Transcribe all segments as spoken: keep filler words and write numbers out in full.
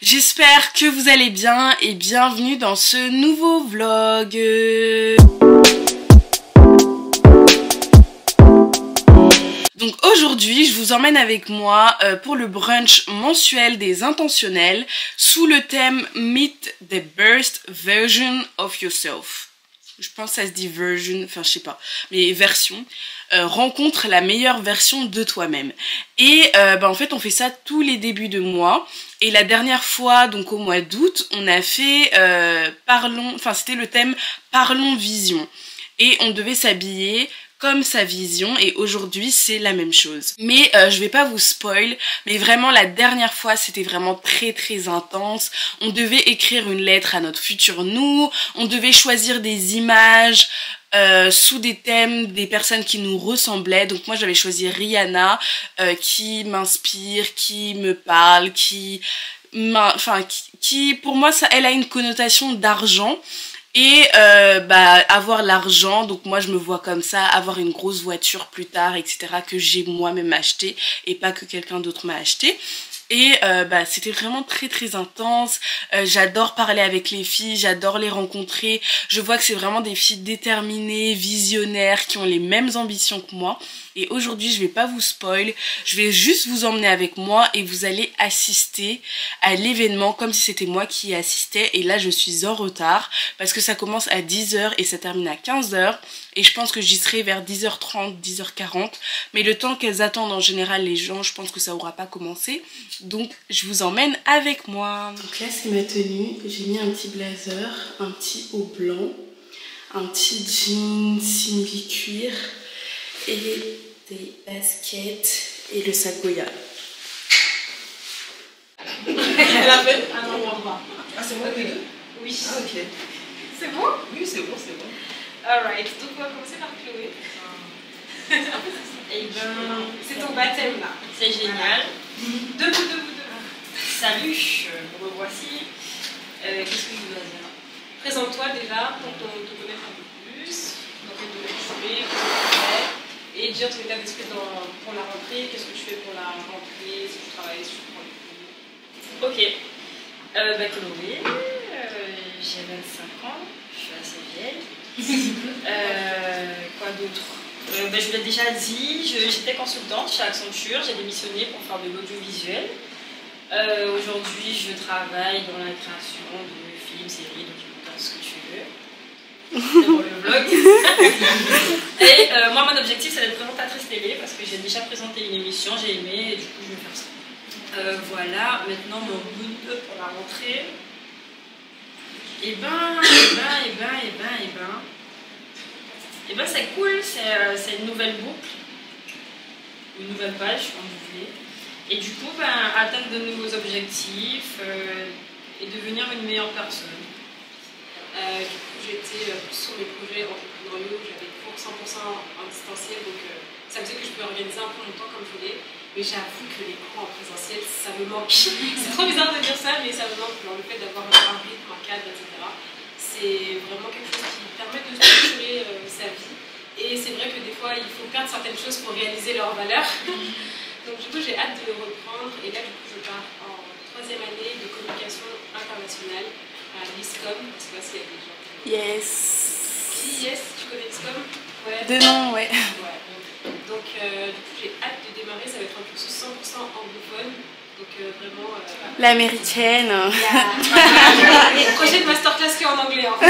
J'espère que vous allez bien et bienvenue dans ce nouveau vlog. Donc aujourd'hui, je vous emmène avec moi pour le brunch mensuel des intentionnels sous le thème Meet the best version of yourself. Je pense que ça se dit version, enfin je sais pas, mais version. Euh, rencontre la meilleure version de toi-même. Et euh, bah, en fait on fait ça tous les débuts de mois. Et la dernière fois, donc au mois d'août, on a fait euh, parlons, enfin c'était le thème Parlons Vision. Et on devait s'habiller comme sa vision, et aujourd'hui c'est la même chose. Mais euh, je vais pas vous spoil, mais vraiment la dernière fois c'était vraiment très très intense. On devait écrire une lettre à notre futur nous, on devait choisir des images euh, sous des thèmes des personnes qui nous ressemblaient. Donc moi j'avais choisi Rihanna, euh, qui m'inspire, qui me parle, qui, enfin qui, qui pour moi ça, elle a une connotation d'argent. Et euh, bah, avoir l'argent, donc moi je me vois comme ça, avoir une grosse voiture plus tard, et cetera, que j'ai moi-même acheté et pas que quelqu'un d'autre m'a acheté. Et euh, bah, c'était vraiment très très intense. Euh, j'adore parler avec les filles, j'adore les rencontrer. Je vois que c'est vraiment des filles déterminées, visionnaires, qui ont les mêmes ambitions que moi. Et aujourd'hui, je vais pas vous spoil, je vais juste vous emmener avec moi et vous allez assister à l'événement comme si c'était moi qui y assistais. Et là, je suis en retard parce que ça commence à dix heures et ça termine à quinze heures. Et je pense que j'y serai vers dix heures trente, dix heures quarante. Mais le temps qu'elles attendent en général les gens, je pense que ça aura pas commencé. Donc, je vous emmène avec moi. Donc là, c'est ma tenue. J'ai mis un petit blazer, un petit haut blanc, un petit jean simili cuir et des baskets et le sac Goya. Elle a fait un endroit. Ah, c'est moi les deux? Oui. Ah, ok. C'est bon? Oui, c'est bon, c'est bon. Alright, donc on va commencer par Chloé. Et ben, c'est ton baptême là. C'est génial. Debout, debout, debout. Salut, me revoici. Euh, Qu'est-ce que je dois dire? Présente-toi déjà pour te connaître un peu plus, dans quel domaine tu fais, et dire ton état d'esprit pour la rentrée, qu'est-ce que tu fais pour la rentrée, si tu travailles, si tu prends les cours. Ok. Euh, bah, Chloé, euh, j'ai vingt-cinq ans, je suis assez vieille. euh, quoi d'autre? euh, bah, Je vous l'ai déjà dit, j'étais consultante chez Accenture, j'ai démissionné pour faire de l'audiovisuel. Euh, Aujourd'hui, je travaille dans la création de films, séries, documentaires, ce que tu veux. Pour le vlog. Et euh, moi, mon objectif, c'est d'être présentatrice télé parce que j'ai déjà présenté une émission, j'ai aimé, et du coup, je vais faire ça. Euh, voilà, maintenant mon mood pour la rentrée. Et ben, et ben, et ben, et ben, et ben. Et ben, c'est cool, c'est une nouvelle boucle, une nouvelle page, comme vous voulez. Et du coup, ben, atteindre de nouveaux objectifs euh, et devenir une meilleure personne. Euh, du coup, j'étais euh, sur mes projets entrepreneuriaux, j'avais pour cent pour cent en distanciel, donc euh, ça faisait que je pouvais organiser un peu mon temps comme je voulais. Mais j'avoue que les cours en présentiel, ça me manque. C'est trop bizarre de dire ça, mais ça me manque. Genre, le fait d'avoir un rythme, un cadre, et cetera. C'est vraiment quelque chose qui permet de structurer euh, sa vie. Et c'est vrai que des fois, il faut perdre certaines choses pour réaliser leur valeur. Donc du coup, j'ai hâte de reprendre. Et là, du coup, je pars en troisième année de communication internationale à l'ISCOM. Je ne sais pas s'il y a des gens. Yes. Qui, yes, tu connais l'ISCOM? Ouais. De nom, ouais. Ouais. Donc euh, du coup, j'ai hâte de démarrer. Ça va être un cursus cent pour cent anglophone. Donc euh, vraiment... Euh, l'américaine. Le projet de masterclass qui est en anglais, en fait.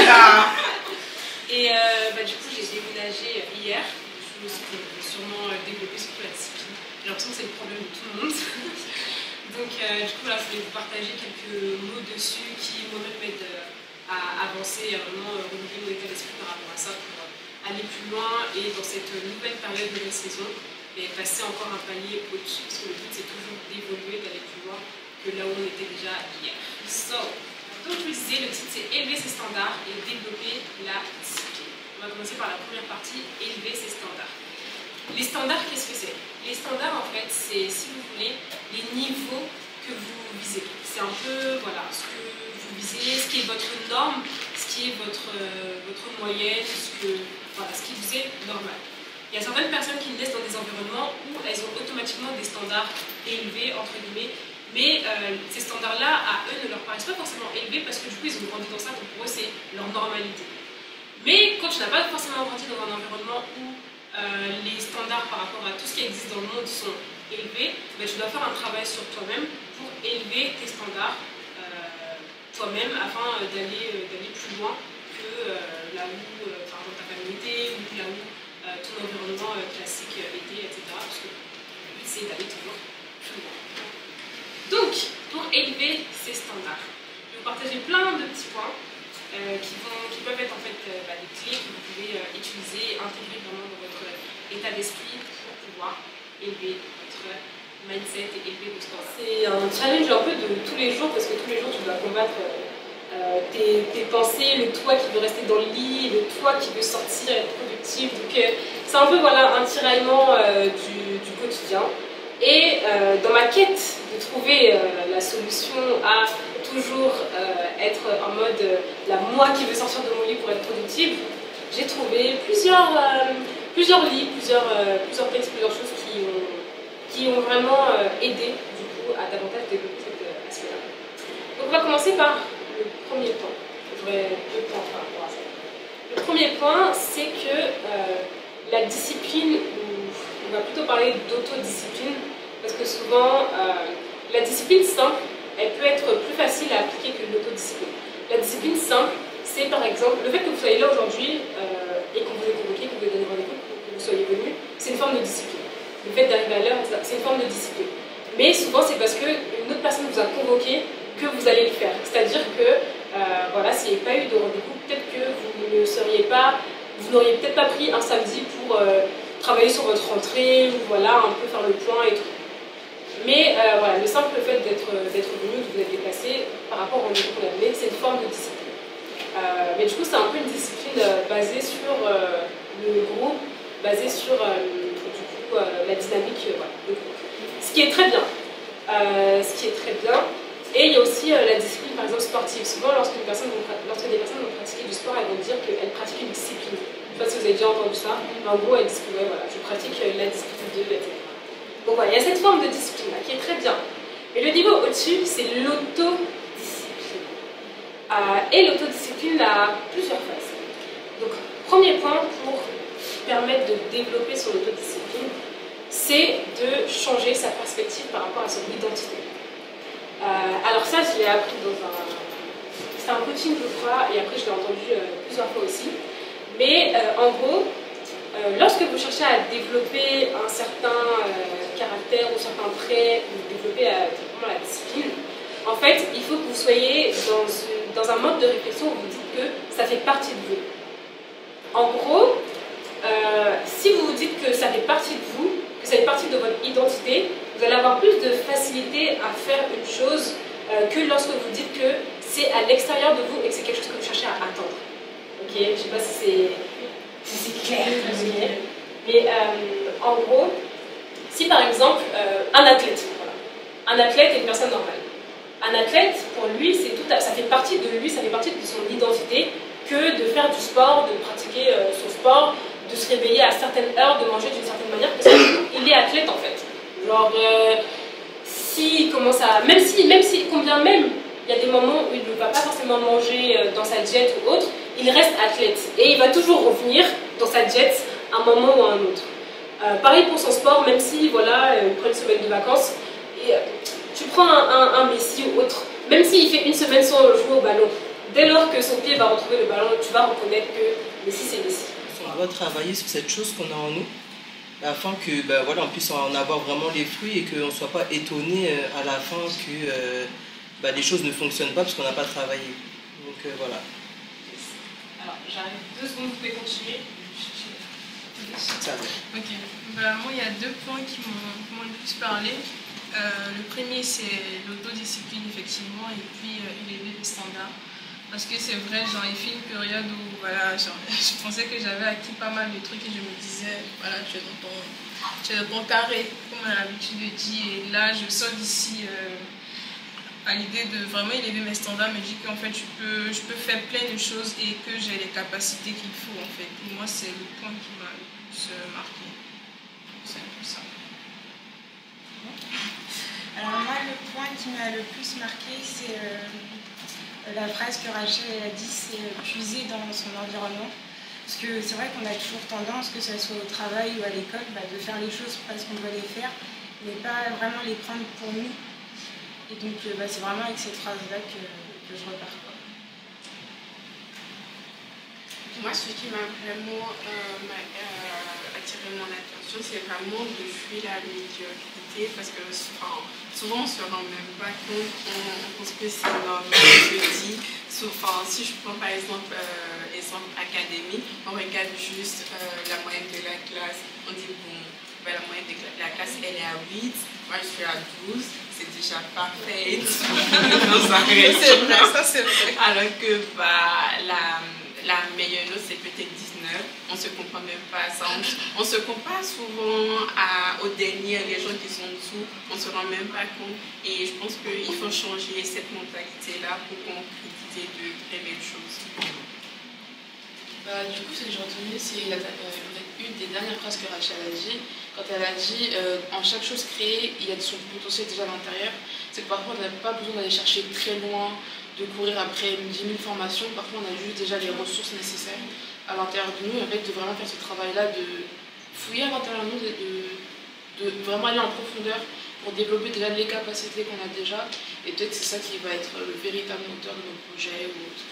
Et euh, bah, du coup, j'ai déménagé hier. Je me suis sûrement développé surtout la discipline. J'ai l'impression que c'est le problème de tout le monde. Donc euh, du coup, là, je voulais vous partager quelques mots dessus qui moi-même m'aident à avancer et à vraiment renouveler mon état d'esprit par rapport à ça pour aller plus loin et dans cette nouvelle période de la saison et passer encore un palier au-dessus, parce que le but c'est toujours d'évoluer, d'aller plus loin que là où on était déjà hier. So, donc je vous disais, le titre c'est élever ses standards et développer la discipline. On va commencer par la première partie, élever ses standards. Les standards, qu'est-ce que c'est? Les standards, en fait, c'est, si vous voulez, les niveaux que vous visez. C'est un peu, voilà, ce que vous visez, ce qui est votre norme, ce qui est votre, euh, votre moyenne, ce, que, voilà, ce qui vous est normal. Il y a certaines personnes qui naissent dans des environnements où elles ont automatiquement des standards élevés, entre guillemets, Mais euh, ces standards-là, à eux, ne leur paraissent pas forcément élevés parce que du coup, ils ont grandi dans ça, donc pour eux, c'est leur normalité. Mais quand tu n'as pas forcément grandi dans un environnement où euh, les standards par rapport à tout ce qui existe dans le monde sont élevés, ben, tu dois faire un travail sur toi-même pour élever tes standards euh, toi-même afin d'aller euh, d'aller plus loin que euh, là où, euh, par exemple, ta famille était, ou là où euh, ton environnement euh, classique était, et cetera. Parce que le but, c'est d'aller toujours plus loin. Donc, pour élever ces standards, je vais vous partager plein de petits points euh, qui, vont, qui peuvent être en fait euh, bah, des clés que vous pouvez euh, utiliser et intégrer vraiment dans votre état d'esprit pour pouvoir élever votre mindset et élever vos standards. C'est un challenge un peu de tous les jours parce que tous les jours tu dois combattre euh, tes, tes pensées, le toi qui veut rester dans le lit, le toi qui veut sortir, être productif. Donc euh, c'est un peu voilà, un tiraillement euh, du, du quotidien. Et euh, dans ma quête de trouver euh, la solution à toujours euh, être en mode euh, la moi qui veut sortir de mon lit pour être productive, j'ai trouvé plusieurs, euh, plusieurs livres, plusieurs, euh, plusieurs textes, plusieurs choses qui ont, qui ont vraiment euh, aidé du coup à davantage développer cet euh, aspect-là. Donc on va commencer par le premier point. J'aurais deux points par rapport à ça. Le premier point, c'est que euh, la discipline, ou on va plutôt parler d'autodiscipline, parce que souvent, euh, la discipline simple, elle peut être plus facile à appliquer que l'autodiscipline. La discipline simple, c'est par exemple, le fait que vous soyez là aujourd'hui euh, et qu'on vous ait convoqué, que vous ayez donné rendez-vous, que vous soyez venu, c'est une forme de discipline. Le fait d'arriver à l'heure, c'est une forme de discipline. Mais souvent, c'est parce qu'une autre personne vous a convoqué que vous allez le faire. C'est-à-dire que, euh, voilà, s'il n'y avait pas eu de rendez-vous, peut-être que vous ne seriez pas, vous n'auriez peut-être pas pris un samedi pour euh, travailler sur votre rentrée, ou voilà, un peu faire le point et tout. Mais euh, voilà, le simple fait d'être venu, de vous être déplacé par rapport au rendez-vous qu'on a donné, c'est une forme de discipline. Euh, mais du coup, c'est un peu une discipline euh, basée sur euh, le groupe, basée sur euh, du coup, euh, la dynamique euh, voilà, de groupe. Ce qui est très bien. Euh, ce qui est très bien. Et il y a aussi euh, la discipline, par exemple, sportive. Souvent, lorsque, une personne, lorsque des personnes vont pratiquer du sport, elles vont dire qu'elles pratiquent une discipline. Je ne sais pas si vous avez déjà entendu ça, mais en gros, elles disent que ouais, voilà, je pratique euh, la discipline de, et cetera. Donc voilà, il y a cette forme de discipline là qui est très bien. Mais le niveau au-dessus, c'est l'autodiscipline. Euh, et l'autodiscipline a plusieurs phases. Donc, premier point pour permettre de développer son autodiscipline, c'est de changer sa perspective par rapport à son identité. Euh, alors ça, je l'ai appris dans un... C'était un coaching, je crois, et après je l'ai entendu euh, plusieurs fois aussi. Mais euh, en gros, Euh, lorsque vous cherchez à développer un certain euh, caractère ou certains traits, ou développer euh, vraiment la discipline, en fait, il faut que vous soyez dans, une, dans un mode de réflexion où vous dites que ça fait partie de vous. En gros, euh, si vous vous dites que ça fait partie de vous, que ça fait partie de votre identité, vous allez avoir plus de facilité à faire une chose euh, que lorsque vous dites que c'est à l'extérieur de vous et que c'est quelque chose que vous cherchez à atteindre. Ok, je ne sais pas si c'est... c'est clair. Mais euh, en gros, si par exemple, euh, un athlète, voilà, un athlète est une personne normale. Un athlète, pour lui, c'est tout à, ça fait partie de lui, ça fait partie de son identité que de faire du sport, de pratiquer euh, son sport, de se réveiller à certaines heures, de manger d'une certaine manière, parce qu'il est athlète en fait. Genre, euh, si commence à, même si, même si, combien même, il y a des moments où il ne va pas forcément manger dans sa diète ou autre, il reste athlète et il va toujours revenir dans sa diète à un moment ou à un autre. Euh, pareil pour son sport, même si voilà, il prend une semaine de vacances, et, euh, tu prends un, un, un Messi ou autre, même s'il fait une semaine sans jouer au ballon, dès lors que son pied va retrouver le ballon, tu vas reconnaître que Messi c'est Messi. On doit travailler sur cette chose qu'on a en nous, afin que ben, voilà, on puisse en avoir vraiment les fruits et qu'on ne soit pas étonné euh, à la fin que euh, ben, les choses ne fonctionnent pas parce qu'on n'a pas travaillé. Donc euh, voilà. Alors, j'arrive deux secondes, vous pouvez continuer. Ça va. Ok. Bah, moi, il y a deux points qui m'ont le plus parlé. Euh, le premier, c'est l'autodiscipline, effectivement, et puis euh, élever les standards. Parce que c'est vrai, genre, il fait une période où voilà, genre, je pensais que j'avais acquis pas mal de trucs et je me disais, voilà, tu es dans ton, tu es dans ton carré, comme on a l'habitude de dire. Et là, je sors d'ici euh, à l'idée de vraiment élever mes standards, me dire qu'en fait, je peux, je peux faire plein de choses et que j'ai les capacités qu'il faut, en fait. Pour moi, c'est le point qui m'a le plus euh, marqué. C'est un peu ça. Alors moi, le point qui m'a le plus marqué, c'est euh, la phrase que Rachel a dit, c'est puiser dans son environnement. Parce que c'est vrai qu'on a toujours tendance, que ce soit au travail ou à l'école, bah, de faire les choses parce qu'on doit les faire, mais pas vraiment les prendre pour nous. Et donc euh, bah, c'est vraiment avec cette phrase-là que, que je repars. Quoi. Moi, ce qui m'a vraiment euh, euh, attiré mon attention, c'est vraiment de fuir la médiocrité, parce que enfin, souvent on ne se rend même pas compte, on, on pense que c'est normal, je dis. Enfin, si je prends par exemple euh, l'exemple académique, on regarde juste euh, la moyenne de la classe, on dit bon, ben, la moyenne de la classe elle est à huit, moi je suis à douze, c'est déjà parfait. C'est vrai, ça c'est vrai. Alors que bah, la La meilleure note, c'est peut-être dix-neuf. On ne se comprend même pas ça. On, on se compare souvent à, aux derniers, les gens qui sont en dessous. On ne se rend même pas compte. Et je pense qu'il faut changer cette mentalité-là pour concrétiser de très belles choses. Bah, du coup, ce que j'ai retenu, c'est euh, une des dernières phrases que Rachel a dit. Quand elle a dit euh, en chaque chose créée, il y a son potentiel déjà à l'intérieur. C'est que parfois, on n'a pas besoin d'aller chercher très loin, de courir après dix mille formations. Parfois, on a juste déjà les ressources nécessaires à l'intérieur de nous. Et en fait, de vraiment faire ce travail-là, de fouiller à l'intérieur de nous, de, de, de vraiment aller en profondeur pour développer déjà les capacités qu'on a déjà. Et peut-être que c'est ça qui va être le véritable moteur de nos projets ou autre.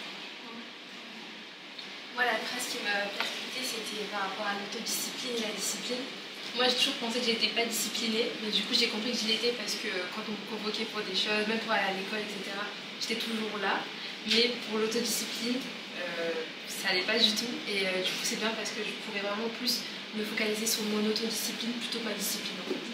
Moi, la phrase qui m'a percutée, c'était par rapport à l'autodiscipline et la discipline. Moi, j'ai toujours pensé que je n'étais pas disciplinée, mais du coup, j'ai compris que je l'étais parce que quand on me convoquait pour des choses, même pour aller à l'école, et cetera, j'étais toujours là. Mais pour l'autodiscipline, euh, ça n'allait pas du tout. Et euh, du coup, c'est bien parce que je pourrais vraiment plus me focaliser sur mon autodiscipline plutôt que ma discipline.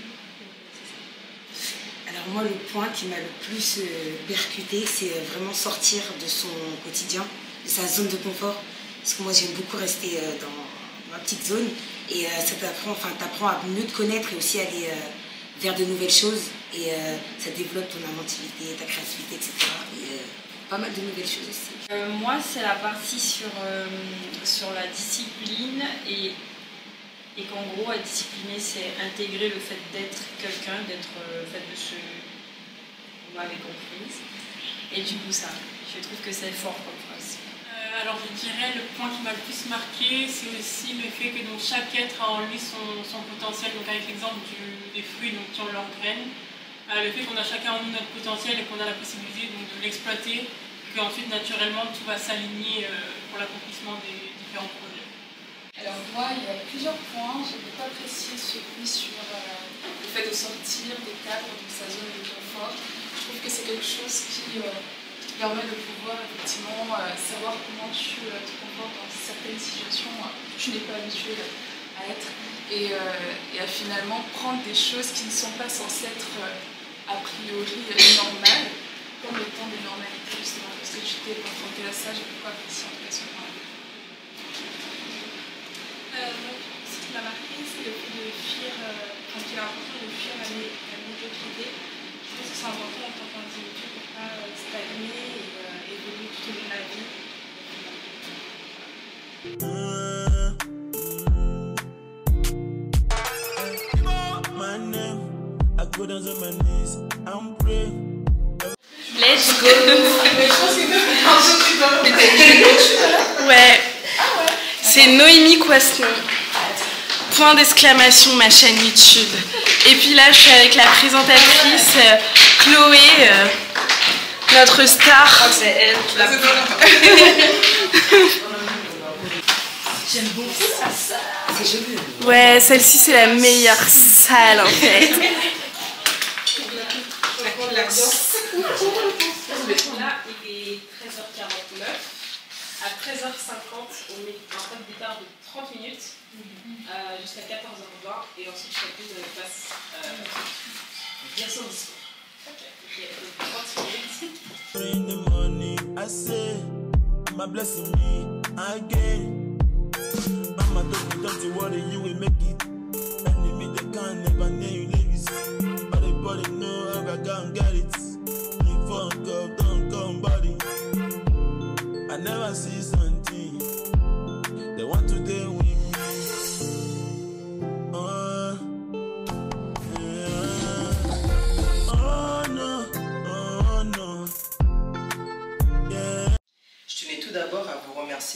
Alors moi, le point qui m'a le plus euh, percuté, c'est vraiment sortir de son quotidien, de sa zone de confort. Parce que moi, j'aime beaucoup rester euh, dans ma petite zone. Et euh, ça t'apprend, enfin, t'apprends à mieux te connaître et aussi aller euh, vers de nouvelles choses. Et euh, ça développe ton inventivité, ta créativité, et cetera. Et euh, pas mal de nouvelles choses aussi. Euh, moi, c'est la partie sur, euh, sur la discipline et, et qu'en gros, être discipliné, c'est intégrer le fait d'être quelqu'un, d'être euh, le fait de se... Vous m'avez comprise. Et du coup, ça, je trouve que c'est fort comme phrase. Alors je dirais le point qui m'a le plus marqué, c'est aussi le fait que donc, chaque être a en lui son, son potentiel. Donc avec l'exemple des fruits donc, qui ont leurs graines, euh, le fait qu'on a chacun en nous notre potentiel et qu'on a la possibilité donc, de l'exploiter, qu'ensuite naturellement tout va s'aligner euh, pour l'accomplissement des différents projets. Alors moi, il y a plusieurs points. J'ai beaucoup apprécié celui sur euh, le fait de sortir des cadres de sa zone de confort. Je trouve que c'est quelque chose qui... Euh, permet de pouvoir effectivement euh, savoir comment tu euh, te comportes dans certaines situations euh, que tu n'es pas habitué à être et, euh, et à finalement prendre des choses qui ne sont pas censées être euh, a priori euh, normales comme étant des normalités justement parce que tu t'es confronté à ça, j'ai beaucoup apprécié en tout cas ce point-là. Euh, ce qui m'a marqué, c'est le fait de fuir, euh, quand il a important de fuir la, mé la médiocrité. Je pense que c'est important en tant qu'individu pour ne pas euh, stagner et euh, évoluer tout au long de la vie. Let's go. Ouais. C'est Noémie Coisson. Point d'exclamation, ma chaîne YouTube. Et puis là, je suis avec la présentatrice euh, Chloé, euh, notre star. Je crois que c'est elle, la J'aime beaucoup ça. C'est joli. Ouais, celle-ci, c'est la meilleure salle en fait. Là, il est treize heures quarante-neuf. À treize heures cinquante, on met un temps de départ de trente minutes euh, jusqu'à quatorze heures vingt. Et ensuite, chacune passe euh, bien son discours. Ok, donc trente minutes. In the morning, I say, my blessing me again. Mama told me, don't you worry, you will make it. Enemy, they can't never near you, ladies. But the body know I can't get it. You fuck up, don't come, buddy. I never see something. They want to deal with me. Oh, yeah. Oh no.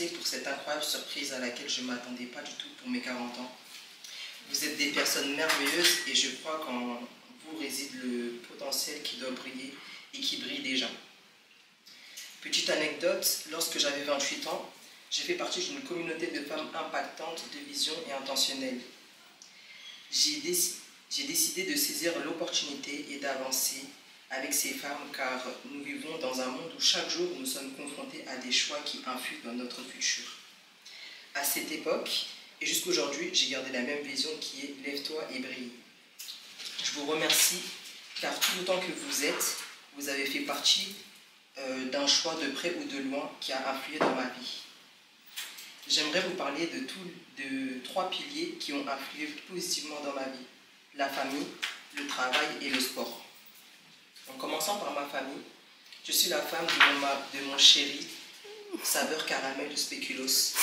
remercier pour cette incroyable surprise à laquelle je ne m'attendais pas du tout pour mes quarante ans. Vous êtes des personnes merveilleuses et je crois qu'en vous réside le potentiel qui doit briller et qui brille déjà. Petite anecdote, lorsque j'avais vingt-huit ans, j'ai fait partie d'une communauté de femmes impactantes, de vision et intentionnelles. J'ai déc- j'ai décidé de saisir l'opportunité et d'avancer avec ces femmes car nous vivons dans un monde où chaque jour nous sommes confrontés à des choix qui influent dans notre futur. À cette époque et jusqu'aujourd'hui, j'ai gardé la même vision qui est « Lève-toi et brille ». Je vous remercie car tout le temps que vous êtes, vous avez fait partie euh, d'un choix de près ou de loin qui a influé dans ma vie. J'aimerais vous parler de, tout, de trois piliers qui ont influé positivement dans ma vie. La famille, le travail et le sport. En commençant par ma famille, je suis la femme de mon, de mon chéri, saveur caramel de spéculoos.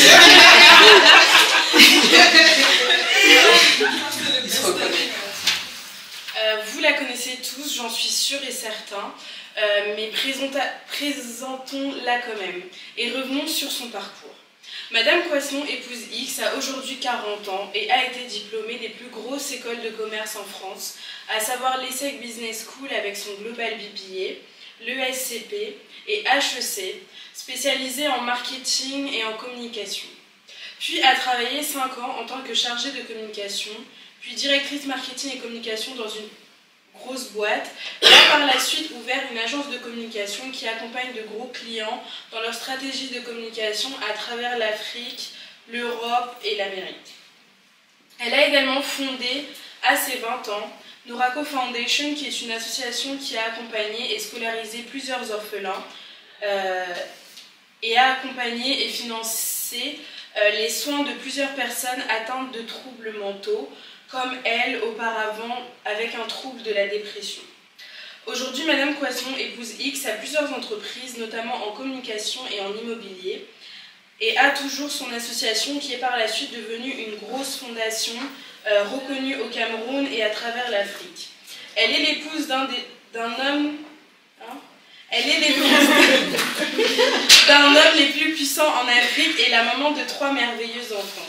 Il se reconnaît. Euh, vous la connaissez tous, j'en suis sûre et certain, euh, mais présentons-la quand même et revenons sur son parcours. Madame Coisnon, épouse X, a aujourd'hui quarante ans et a été diplômée des plus grosses écoles de commerce en France, à savoir l'E S S E C Business School avec son Global B P A, l'E S C P et H E C, spécialisée en marketing et en communication. Puis a travaillé cinq ans en tant que chargée de communication, puis directrice marketing et communication dans une grosse boîte, et a par la suite ouvert une agence de communication qui accompagne de gros clients dans leur stratégie de communication à travers l'Afrique, l'Europe et l'Amérique. Elle a également fondé, à ses vingt ans, Nouraco Foundation, qui est une association qui a accompagné et scolarisé plusieurs orphelins euh, et a accompagné et financé euh, les soins de plusieurs personnes atteintes de troubles mentaux, comme elle auparavant avec un trouble de la dépression. Aujourd'hui, Madame Coisnon, épouse X, a plusieurs entreprises, notamment en communication et en immobilier, et a toujours son association qui est par la suite devenue une grosse fondation euh, reconnue au Cameroun et à travers l'Afrique. Elle est l'épouse d'un d'un homme... Hein Elle est l'épouse d'un homme les plus puissants en Afrique et la maman de trois merveilleux enfants.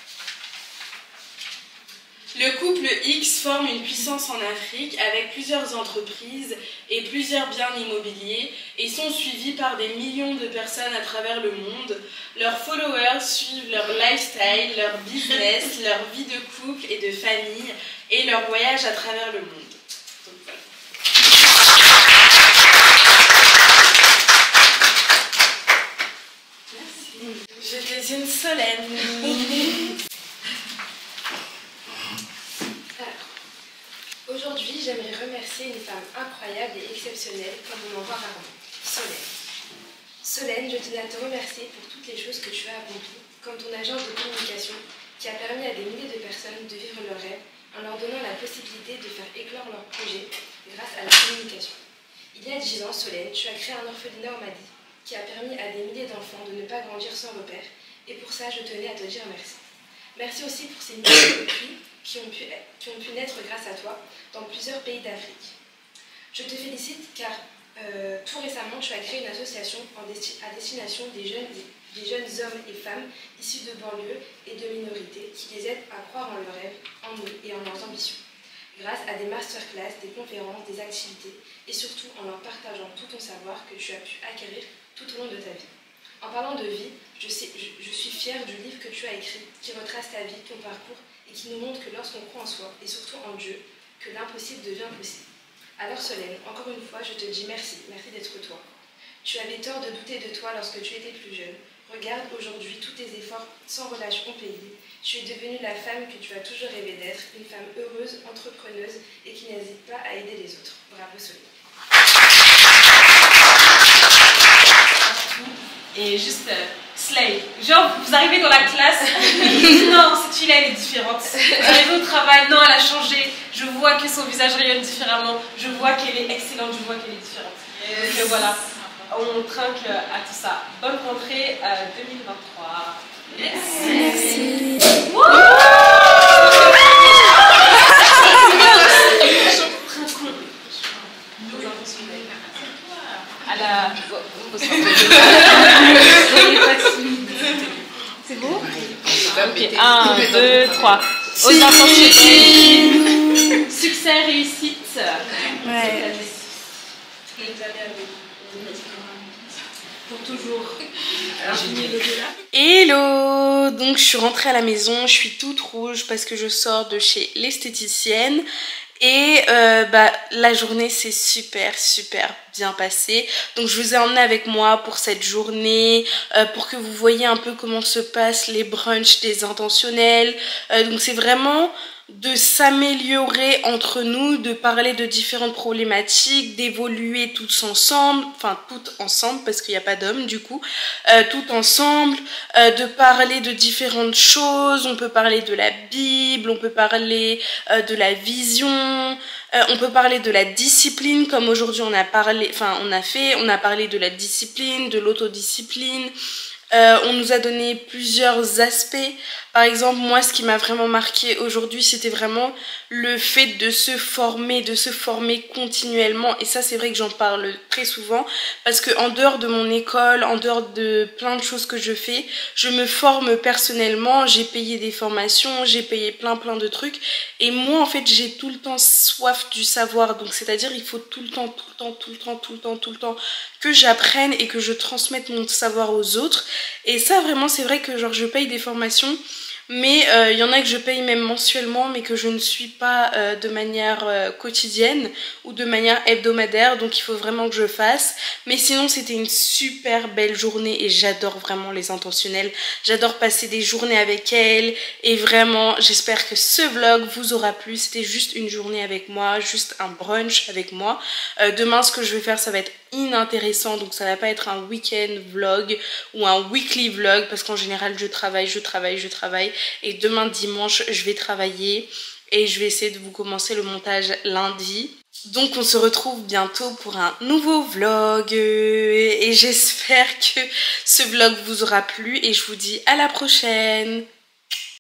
Le couple X forme une puissance en Afrique avec plusieurs entreprises et plusieurs biens immobiliers et sont suivis par des millions de personnes à travers le monde. Leurs followers suivent leur lifestyle, leur business, leur vie de couple et de famille et leur voyage à travers le monde. Donc, voilà. Merci. Je fais une solenne. Aujourd'hui, j'aimerais remercier une femme incroyable et exceptionnelle comme on en voit rarement, Solène. Solène, je tenais à te remercier pour toutes les choses que tu as accomplies, comme ton agence de communication qui a permis à des milliers de personnes de vivre leurs rêves en leur donnant la possibilité de faire éclore leurs projets grâce à la communication. Il y a dix ans, Solène, tu as créé un orphelinat au Mali qui a permis à des milliers d'enfants de ne pas grandir sans repère et pour ça, je tenais à te dire merci. Merci aussi pour ces milliers de prix qui ont, pu, qui ont pu naître grâce à toi dans plusieurs pays d'Afrique. Je te félicite car euh, tout récemment tu as créé une association en desti à destination des jeunes, des jeunes hommes et femmes issus de banlieues et de minorités qui les aident à croire en leurs rêves, en eux et en leurs ambitions. Grâce à des masterclass, des conférences, des activités et surtout en leur partageant tout ton savoir que tu as pu acquérir tout au long de ta vie. En parlant de vie, je, sais, je, je suis fière du livre que tu as écrit qui retrace ta vie, ton parcours et qui nous montre que lorsqu'on croit en soi, et surtout en Dieu, que l'impossible devient possible. Alors Solène, encore une fois, je te dis merci, merci d'être toi. Tu avais tort de douter de toi lorsque tu étais plus jeune. Regarde aujourd'hui tous tes efforts sans relâche ont payé. Tu es devenue la femme que tu as toujours rêvé d'être, une femme heureuse, entrepreneuse et qui n'hésite pas à aider les autres. Bravo Solène. Et juste euh, slay. Genre, vous arrivez dans la classe, non, cette fille-là, elle est différente. Vous arrivez au travail, non, elle a changé. Je vois que son visage rayonne différemment. Je vois qu'elle est excellente, je vois qu'elle est différente. Yes. Donc euh, voilà, on trinque à tout ça. Bonne rentrée euh, deux mille vingt-trois. Yes. Merci. À la... C'est beau? Ok, un, deux, trois. Aux intentionnels. Succès, réussite. Ouais. Pour toujours. Hello! Donc je suis rentrée à la maison, je suis toute rouge parce que je sors de chez l'esthéticienne. Et euh, bah, la journée s'est super super bien passée. Donc je vous ai emmené avec moi pour cette journée, euh, pour que vous voyez un peu comment se passent les brunchs des intentionnels. Euh, donc c'est vraiment de s'améliorer entre nous, de parler de différentes problématiques, d'évoluer tous ensemble, enfin toutes ensemble parce qu'il n'y a pas d'hommes du coup, euh, tout ensemble, euh, de parler de différentes choses. On peut parler de la Bible, on peut parler euh, de la vision, euh, on peut parler de la discipline comme aujourd'hui on a parlé, enfin on a fait, on a parlé de la discipline, de l'autodiscipline. Euh, on nous a donné plusieurs aspects. Par exemple, moi, ce qui m'a vraiment marqué aujourd'hui, c'était vraiment le fait de se former, de se former continuellement. Et ça, c'est vrai que j'en parle très souvent parce que en dehors de mon école, en dehors de plein de choses que je fais, je me forme personnellement. J'ai payé des formations, j'ai payé plein plein de trucs. Et moi, en fait, j'ai tout le temps soif du savoir. Donc, c'est-à-dire, il faut tout le temps, tout le temps, tout le temps, tout le temps, tout le temps que j'apprenne et que je transmette mon savoir aux autres. Et ça, vraiment, c'est vrai que genre je paye des formations. Mais il euh, y en a que je paye même mensuellement mais que je ne suis pas euh, de manière euh, quotidienne ou de manière hebdomadaire, donc il faut vraiment que je fasse. Mais sinon c'était une super belle journée et j'adore vraiment les intentionnels, j'adore passer des journées avec elles et vraiment j'espère que ce vlog vous aura plu. C'était juste une journée avec moi, juste un brunch avec moi. Euh, demain ce que je vais faire ça va être inintéressant, donc ça va pas être un week-end vlog ou un weekly vlog parce qu'en général je travaille, je travaille, je travaille et demain dimanche je vais travailler et je vais essayer de vous commencer le montage lundi. Donc on se retrouve bientôt pour un nouveau vlog et j'espère que ce vlog vous aura plu et je vous dis à la prochaine.